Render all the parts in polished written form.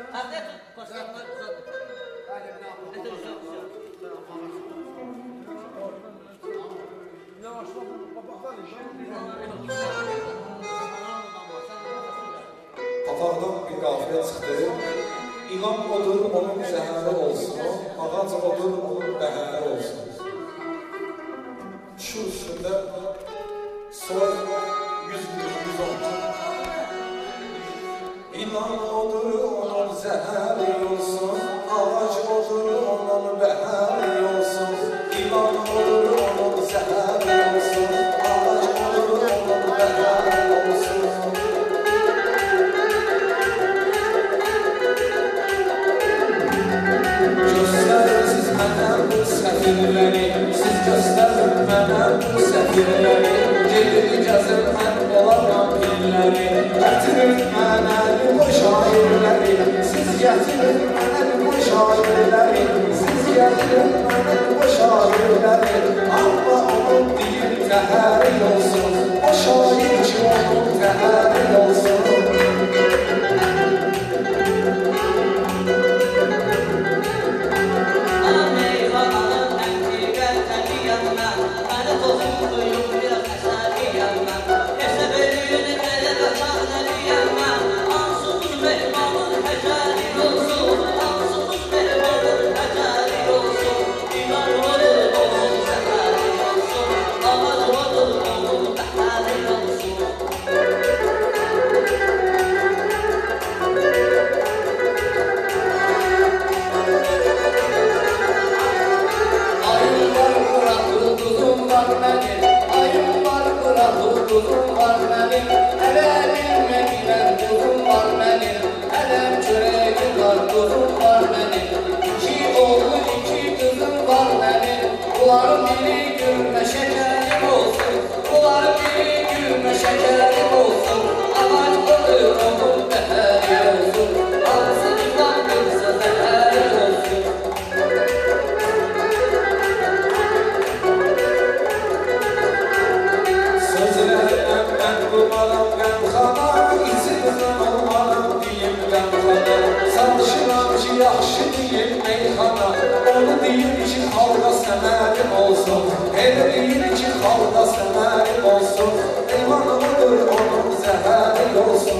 Papaqdan bir qafiyə çıxdı. İlan odur, onun zəhəri olsun. Ağac odur, onun bəhəri olsun. Şu üstündə soy 110. İlan odur, onun zəhəri olsun. Ağac odur, onun bəhəri olsun. İlan odur, onun zəhəri olsun. Ağac odur, onun bəhəri olsun. Göstərirsiniz mənə bu səfirləri, siz göstərin mənə bu səfirləri. Gedib gəzir mən olaram illəri, gətirin mənə bu şairləri. Siz gətirin mənə bu şairləri, siz gətirin mənə bu şairləri. Amma onun deyil təhəri olsun, o şair ki onun təhəri olsun. Yaxşı deyil meyxana, onu deyir ki xalqa səmərim olsun. Elə deyir ki xalqa səmərim olsun. Eyvanıdır onun zəhəri olsun.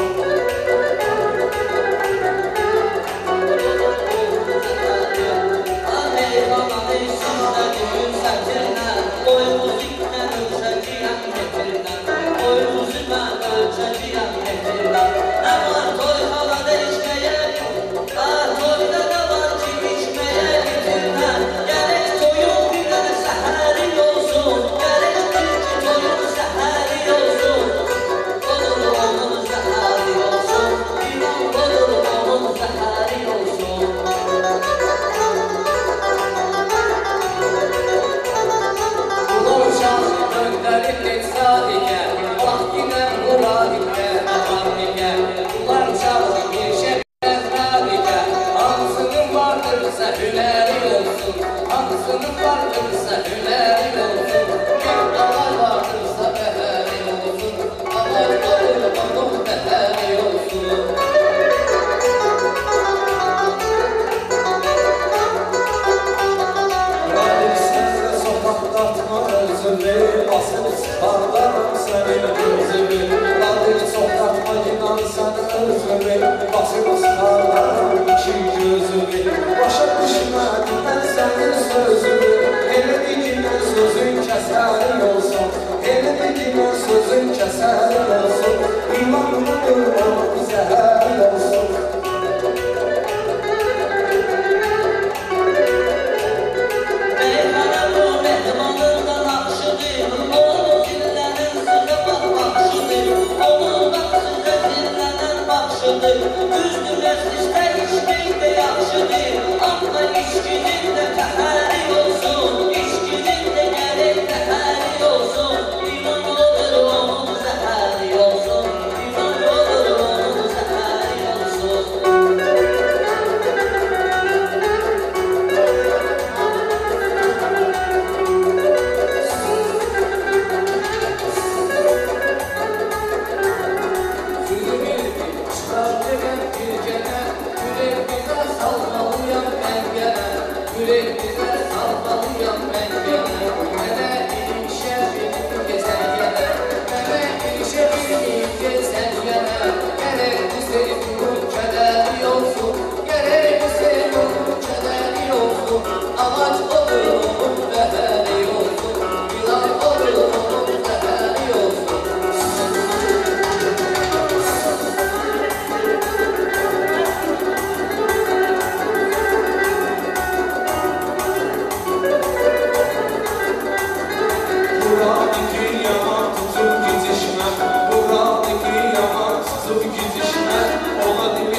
Başa düşmədim mən sənin sözünü. Elə digimən sözün kəsəri olsun. Elə digimən sözün kəsəri olsun. İmanlıdır onun zəhəri olsun. Meyxana bu mehmanlıqda naxşıdır. Onun dillənin sıxı baxışıdır. Onun baxışıdır, dinlənən baxışıdır. Düzdür, əslistə içmək də yaxşıdır. Amma içkinin də təhəri olsun. İçkinin də gərək təhəri olsun. İman olur onun zəhəri olsun. İman olur onun zəhəri olsun.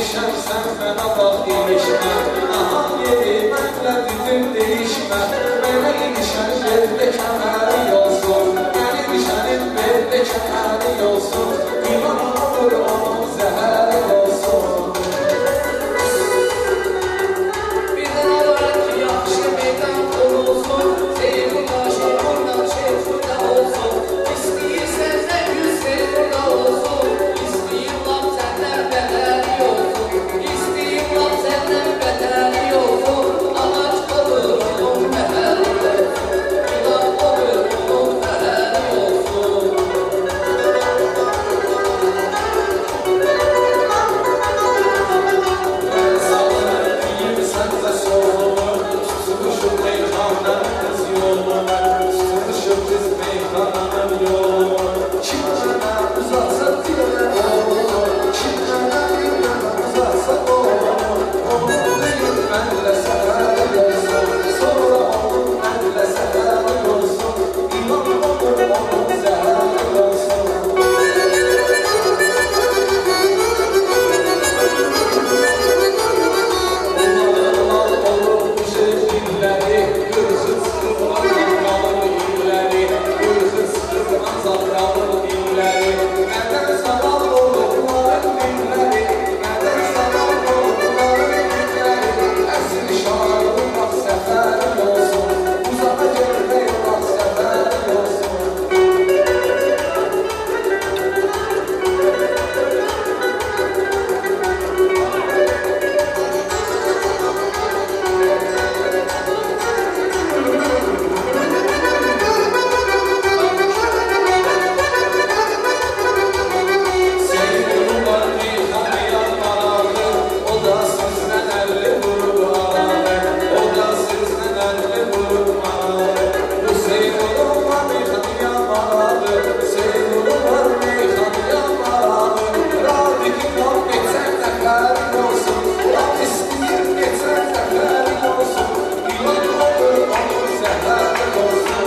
ilişərsən mənə bax ilişmə. Aha yeri mənlə düzün değişmə. Mənə ilişən yerdə kəməri olsun. Mənə ilişənin yerdə kəməri olsun. İman olur onun zəhəri olsun. Birdən olarak ki yaxşı meydan olsun. Sevim aşıq buradan şey burada olsun. İstəyirsən sən yüz sev burada olsun. İstəyim laf səndən bədəli olsun. İstəyim laf səndən bədəli olsun. Ağac olur onun bədəli olsun. İlan olur onun bədəli olsun. Mən salım deyim sən də solum. Tutmuşum meyxanın qız yolum. Tutmuşum qız meyxanın yolum. Kim mənə uzatsa diləm olur. Kim mənə uzatsa olur. Onun deyil mənlə səhəri olsun. Sonra onun mənlə səhəri olsun. İman olur onun zəhəri olsun. Ulan olur bu şehirləri. Gözü sıxıb azalır illəri. Gözü sıxıb azalır illəri. Nədən sabah olur bunların dilləri. Nədən sabah olur bunların dilləri. Əsl şairın bax səfəri olsun. Uzağa gəlmək bax səfəri olsun. Sevgilim var meyxanıya marağı. O da sizdən əlli vurur arağı. O da sizdən əlli vurur arağı. Bu sevgilim var meyxanıya marağı. Sevgilim var meyxanıya marağı. Radikin var geçən dəfərin olsun. Laf istəyir geçən dəfərin olsun. İlan olur onun zəhəri olsun.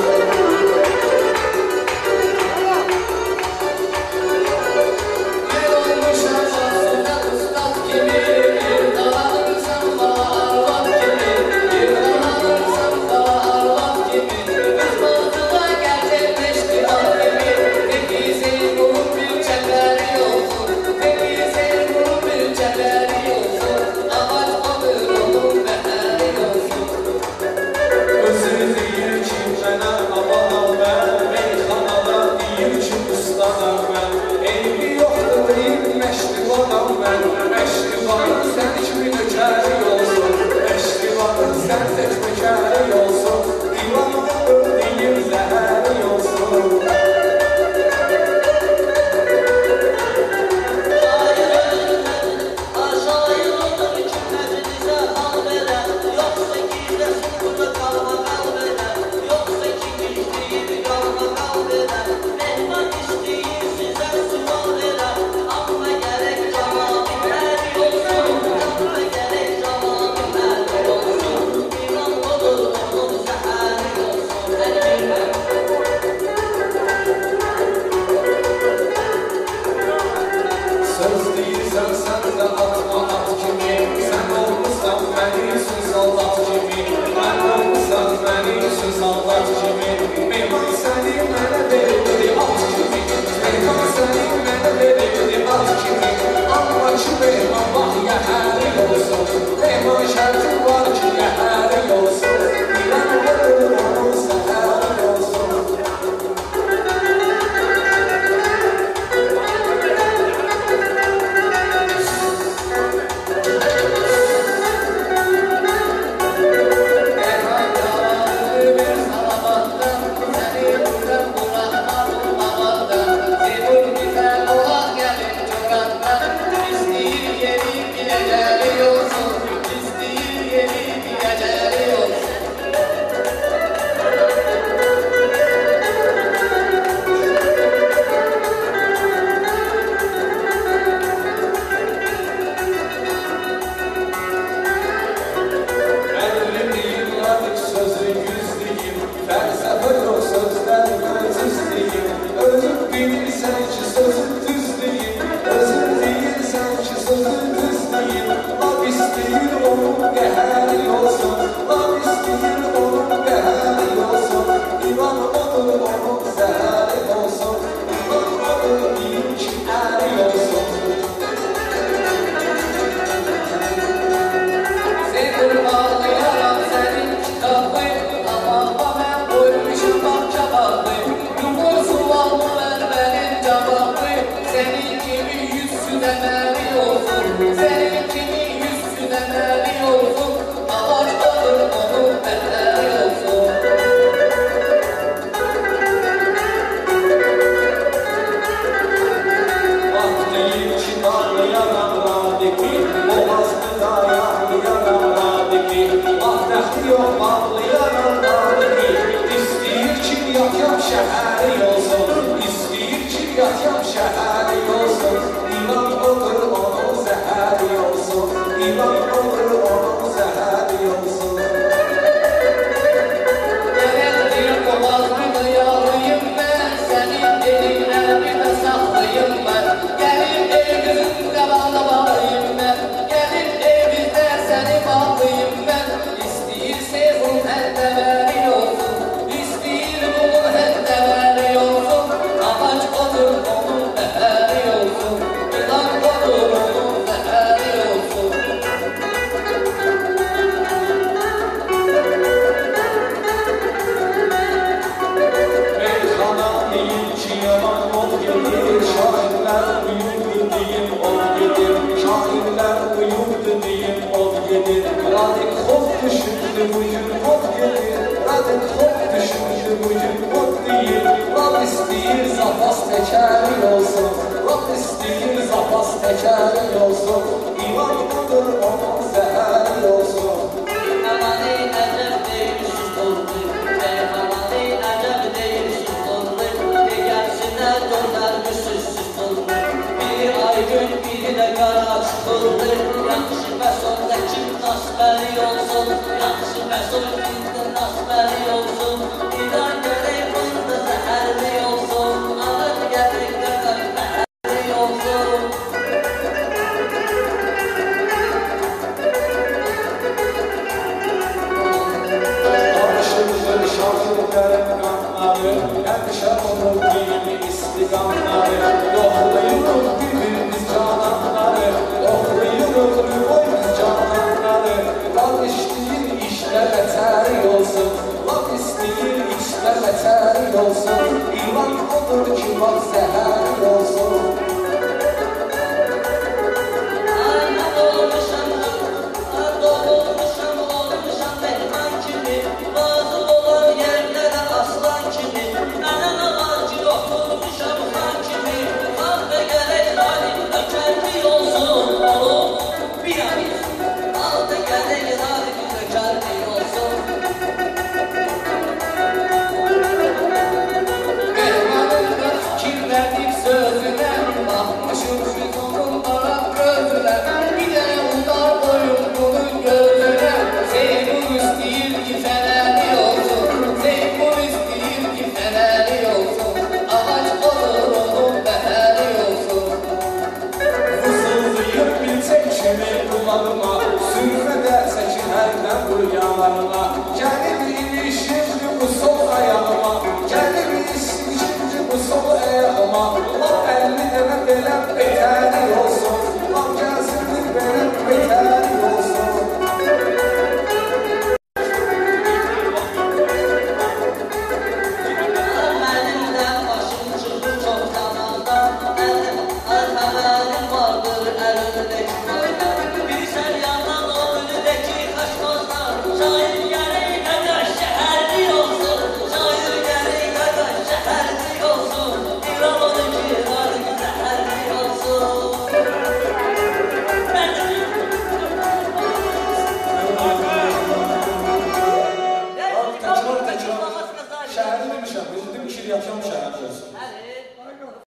Yer olmuş aşağısında ustad kimi. Bir dalanırsan bana arvad kimi. Bir dalanırsan bana arvad kimi. Kız bozduğa gelecek peştimal gibi. Peki Zeynur'un bir çemberi olsun. Peki Zeynur'un bir çemberi olsun. Ağaç olur onun bədəli olsun. Özü deyir ki mənə aman mən. Meyxanada deyir ki ustanam mən. Eybi yoxdur deyir məşdivanam mən. Məşdivanın sən kimi nökəri olsun. Məşdivanın sən tək nökəri olsun. Divan olur deyir zəhəri olsun. Şair olur ki məclisə hal verə. Yoxsa gizləsin burada qalma qal verə. Yoxsa ki gizləyib qalma qal verə. Mehman istəyir sizə sual verə. Amma gərək cavabı bəri olsun. Amma gərək cavabı bəri olsun. İman olur onun zəhəri olsun. Əlbirməm. Söz deyirsən sən də atma at kimi. Sən olmuşsan məni üçün saldat kimi. Mən olmuşsan məni üçün saldat kimi. Mehman səni mənə verildi at kimi. Mehman səni mənə verildi at kimi. Amma ki mehman bax yəhəri olsun. Mehman şərti var ki yəhəri olsun. İlan olur onun zəhəri olsun. İstəyir yeri biləcəli olsun. İstəyir yeri beheri olsun. Lan istəyir onun beheri olsun. İvan olur onun zəhəri olsun. İvan olur ilk əri olsun. Sen bağlayaram senin kitabı, ama ben koymuşum bak çabaklı. Yumur sualımı ver benim cevabı. Senin gibi yüzsüz emeli olsun. Senin gibi yüzsüz emeli olsun. Ağaç olur onun bedeli olsun. Bak deyim ki bağlayaram radiki, boğazlı dayanlayaram radiki. Bak dəxli yox bağlayaram radiki. İstəyir ki yatyam şəhəri olsun. İstəyir ki yatyam şəhəri olsun. İman olur onun zəhəri olsun. İman olur onun zəhəri olsun. Gələkdir boğazlı yağlıyım mən, sənin dediklərini saxlayım mən. Gəlin evimizdə bağlayım mən. Gəlin evimizdə səni bağlayım mən. İstəyir sevun həndəvəri olsun. İstəyir bunun həndəvəri olsun. Ağac olur onun bəhəri olsun. İlan olur onun bəhəri olsun. Meyxana deyil ki yaman ol gedir. Şairlər uyurdu deyim ol gedir. Şairlər uyurdu deyim ol gedir. Radik xof düşündü bugün ol gedir. Radik xof düşündü bugün ol deyir. Rab istəyir zapas təkəri olsun. Rab istəyir zapas təkəri olsun. İman budur onun zəhəri olsun. Amanı əcəb deyil susturdu, amanı əcəb deyil susturdu. Gəlsinə döndər müsüzsüz durdu. Biri ay gün, biri də qara çıxıldı. Yaxşı bəs onda kim nasbəri olsun. Yaxşı bəs onda kim nasbəri olsun. İdan gərək bunda zəhərli olsun. Ağır gərək də zəhərli olsun. Danışılır şahitlərin qanları, həmişə olur kimi istiqamları. Yoxlayırıq bir-birimiz cananları, yoxlayırıq boyumuz cananları. Laf istəyir işlə bətəri olsun, laf istəyir işlə bətəri olsun. İman odur ki var zəhəri olsun. Olmuşam mehman kimi, bazı olan yerlərə aslan kimi. Mənə ağacı oturmuşam xan kimi, xan da gərək zalimdə kərdi olsun. Bir ay, xan da gərək zalimdə kərdi olsun. Mehmanımda fikirlədik sözünə, baxmışım biz onun araq gözünə. Bir də udar boyunluğun gözünə. Zeynur istəyir ki fənəli olsun. Zeynur istəyir ki fənəli olsun. Ağac olur onun bəhəri olsun. Fısıldayıb bilçək kimi qulağıma, sürmədə çəkin hərdən bu yanlarına. Gəlib ilişirdi bu sol ayağıma, gəlib ilişirdi bu sol ayağıma. Lap 50 dənə belə betəri olsun. Lap gəlsindir belə betəri olsun. Mənim də başım çıxır çox tamamdan. Xəbərim vardır əlimdəki boyda. Bir sən yandan o önündəki xaşmazdan. Şair gərək qədər şəhərli olsun. Şair gərək qədər şəhərli olsun. İran odur ki var zəhərli olsun. Təkrar şəhərli demişəm, bildim ki yatıyorum şəhərli olsun.